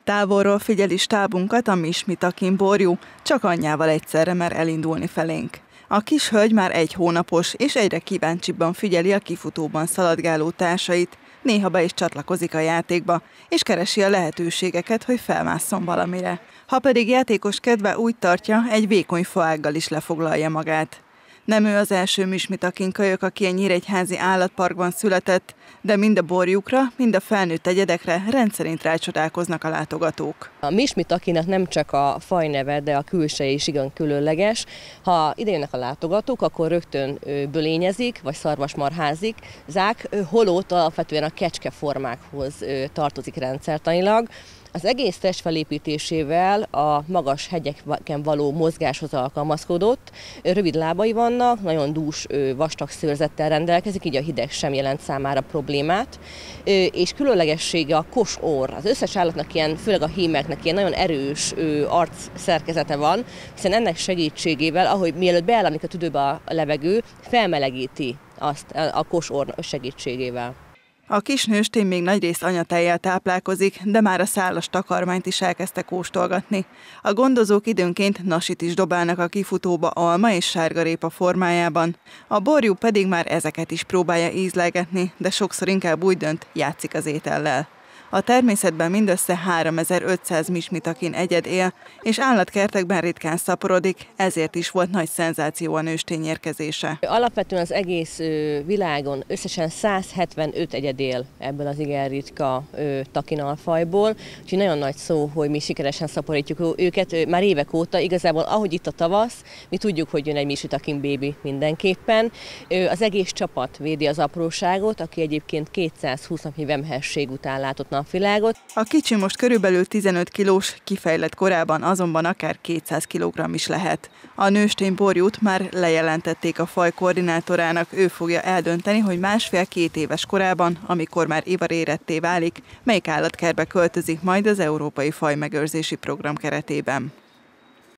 Távolról figyeli stábunkat a Mismitakin borjú, csak anyjával egyszerre mer elindulni felénk. A kis hölgy már 1 hónapos, és egyre kíváncsibban figyeli a kifutóban szaladgáló társait, néha be is csatlakozik a játékba, és keresi a lehetőségeket, hogy felmásszon valamire. Ha pedig játékos kedve úgy tartja, egy vékony faággal is lefoglalja magát. Nem ő az első Mismitakin kölyök, aki a Nyíregyházi Állatparkban született, de mind a borjukra, mind a felnőtt egyedekre rendszerint rácsodálkoznak a látogatók. A Mismitakinak nem csak a fajneve, de a külseje is igen különleges. Ha idejönnek a látogatók, akkor rögtön bölényezik, vagy szarvasmarházik, holott alapvetően a kecskeformákhoz tartozik rendszertanilag. Az egész test felépítésével a magas hegyeken való mozgáshoz alkalmazkodott, rövid lábai vannak, nagyon dús, vastag szőrzettel rendelkezik, így a hideg sem jelent számára problémát, és különlegessége a kos orr. Az összes állatnak ilyen, főleg a hímeknek ilyen nagyon erős arc szerkezete van, hiszen ennek segítségével, ahogy mielőtt beállnik a tüdőbe a levegő, felmelegíti azt a kos orr segítségével. A kis nőstény még nagyrészt anyatájjal táplálkozik, de már a szálas takarmányt is elkezdte kóstolgatni. A gondozók időnként nasit is dobálnak a kifutóba alma és sárgarépa formájában. A borjú pedig már ezeket is próbálja ízlelgetni, de sokszor inkább úgy dönt, játszik az étellel. A természetben mindössze 3500 Mismitakin egyed él, és állatkertekben ritkán szaporodik, ezért is volt nagy szenzáció a nőstény érkezése. Alapvetően az egész világon összesen 175 egyed él ebből az igen ritka takinalfajból, úgyhogy nagyon nagy szó, hogy mi sikeresen szaporítjuk őket már évek óta. Igazából ahogy itt a tavasz, mi tudjuk, hogy jön egy Mismitakin bébi mindenképpen. Az egész csapat védi az apróságot, aki egyébként 220 napnyi vemhesség után látott napvilágot. A kicsi most körülbelül 15 kilós, kifejlett korában azonban akár 200 kg is lehet. A nőstény borjút már lejelentették a faj koordinátorának, ő fogja eldönteni, hogy 1,5-2 éves korában, amikor már ivaréretté válik, melyik állatkertbe költözik majd az Európai Fajmegőrzési Program keretében.